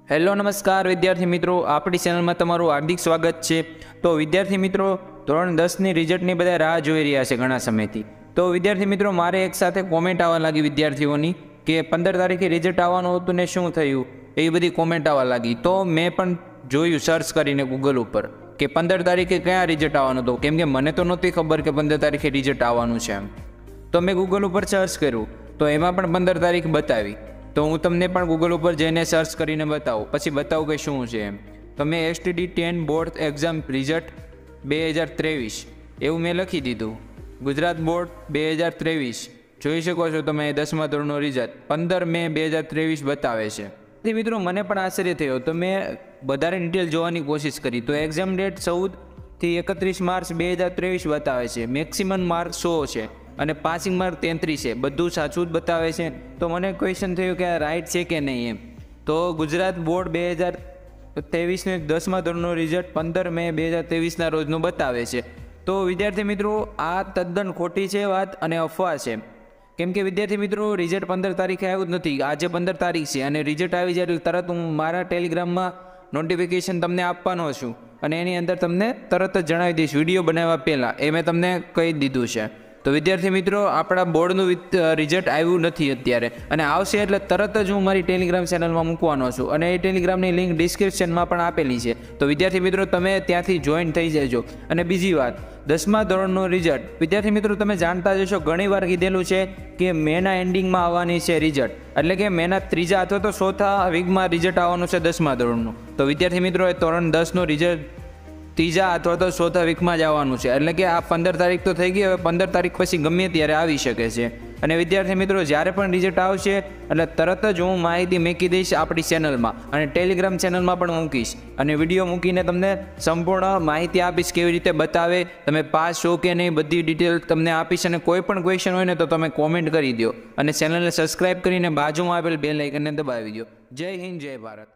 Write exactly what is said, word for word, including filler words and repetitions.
Hello નમસ્કાર વિદ્યાર્થી મિત્રો, આપણી ચેનલમાં તમારું હાર્દિક સ્વાગત છે। તો વિદ્યાર્થી મિત્રો, ધોરણ દસની રિઝલ્ટની બધા રાહ જોઈ રહ્યા છે ઘણા સમયથી। તો વિદ્યાર્થી મિત્રો, મારે એક સાથે કોમેન્ટ આવવા લાગી વિદ્યાર્થીઓની કે પંદર તારીખે રિઝલ્ટ આવવાનું હતું ને શું થયું, એવી બધી કોમેન્ટ આવવા લાગી। તો મેં પણ જોયું સર્ચ કરીને ગૂગલ ઉપર કે પંદર તારીખે ક્યાં રિઝલ્ટ આવવાનું હતું, કેમ કે મને તો નહોતી ખબર કે પંદર તારીખે રિઝલ્ટ આવવાનું છે એમ। તો મેં ગૂગલ ઉપર સર્ચ કર્યું તો એમાં પણ પંદર તારીખ બતાવી। તો હું તમને પણ ગૂગલ ઉપર જઈને સર્ચ કરીને બતાવું, પછી બતાવું કે શું છે એમ। તો મેં STD ten board exam result બે હજાર ત્રેવીસ એવું મેં લખી દીધું। ગુજરાત બોર્ડ બે હજાર ત્રેવીસ જોઈ શકો છો તમે, દસમા ધોરણનું રિઝલ્ટ પંદર મે બે હજાર ત્રેવીસ બતાવે છે। તે મિત્રો મને પણ આશ્ચર્ય થયો, તો મેં વધારે ડિટેલ જોવાની કોશિશ કરી તો એક્ઝામ ડેટ ચૌદથી એકત્રીસ માર્ચ બે હજાર ત્રેવીસ બતાવે છે। મેક્સિમમ માર્ક સો છે અને પાસિંગ માર્ક તેત્રીસ છે, બધું સાચું જ બતાવે છે। તો મને ક્વેશ્ચન થયું કે આ રાઈટ છે કે નહીં એમ। તો ગુજરાત બોર્ડ બે હજાર ત્રેવીસને દસમા ધોરણનું રિઝલ્ટ પંદર મે બે હજાર ત્રેવીસના રોજનું બતાવે છે। તો વિદ્યાર્થી મિત્રો, આ તદ્દન ખોટી છે વાત અને અફવા છે, કેમ કે વિદ્યાર્થી મિત્રો રિઝલ્ટ પંદર તારીખે આવ્યું જ નથી। આજે પંદર તારીખ છે અને રિઝલ્ટ આવી જાય તરત હું મારા ટેલિગ્રામમાં નોટિફિકેશન તમને આપવાનો છું અને એની અંદર તમને તરત જ જણાવી દઈશ વિડીયો બનાવવા પહેલાં, એ મેં તમને કહી દીધું છે। તો વિદ્યાર્થી મિત્રો, આપણા બોર્ડનું રિઝલ્ટ આવ્યું નથી અત્યારે, અને આવશે એટલે તરત જ હું મારી ટેલિગ્રામ ચેનલમાં મૂકવાનો છું અને એ ટેલિગ્રામની લિંક ડિસ્ક્રિપ્શનમાં પણ આપેલી છે। તો વિદ્યાર્થી મિત્રો, તમે ત્યાંથી જોઈન થઈ જજો। અને બીજી વાત, દસમા ધોરણનું રિઝલ્ટ વિદ્યાર્થી મિત્રો તમે જાણતા જશો, ઘણી વાર કીધેલું છે કે મેના એન્ડિંગમાં આવવાની છે રિઝલ્ટ, એટલે કે મેના ત્રીજા અથવા તો ચોથા વીકમાં રિઝલ્ટ આવવાનું છે દસમા ધોરણનું। તો વિદ્યાર્થી મિત્રો, એ ધોરણ દસનું રિઝલ્ટ ત્રીજા અથવા તો ચોથા વીકમાં જ આવવાનું છે, એટલે કે આ પંદર તારીખ તો થઈ ગઈ, હવે પંદર તારીખ પછી ગમે ત્યારે આવી શકે છે। અને વિદ્યાર્થી મિત્રો, જ્યારે પણ રિઝલ્ટ આવશે એટલે તરત જ હું માહિતી મૂકી દઈશ આપણી ચેનલમાં અને ટેલિગ્રામ ચેનલમાં પણ મૂકીશ અને વિડીયો મૂકીને તમને સંપૂર્ણ માહિતી આપીશ, કેવી રીતે બતાવે, તમે પાસ છો કે નહીં, બધી ડિટેલ તમને આપીશ। અને કોઈ પણ ક્વેશ્ચન હોય ને તો તમે કોમેન્ટ કરી દો અને ચેનલને સબસ્ક્રાઈબ કરીને બાજુમાં આપેલ બેલ આઇકનને દબાવી દો। જય હિન્દ, જય ભારત।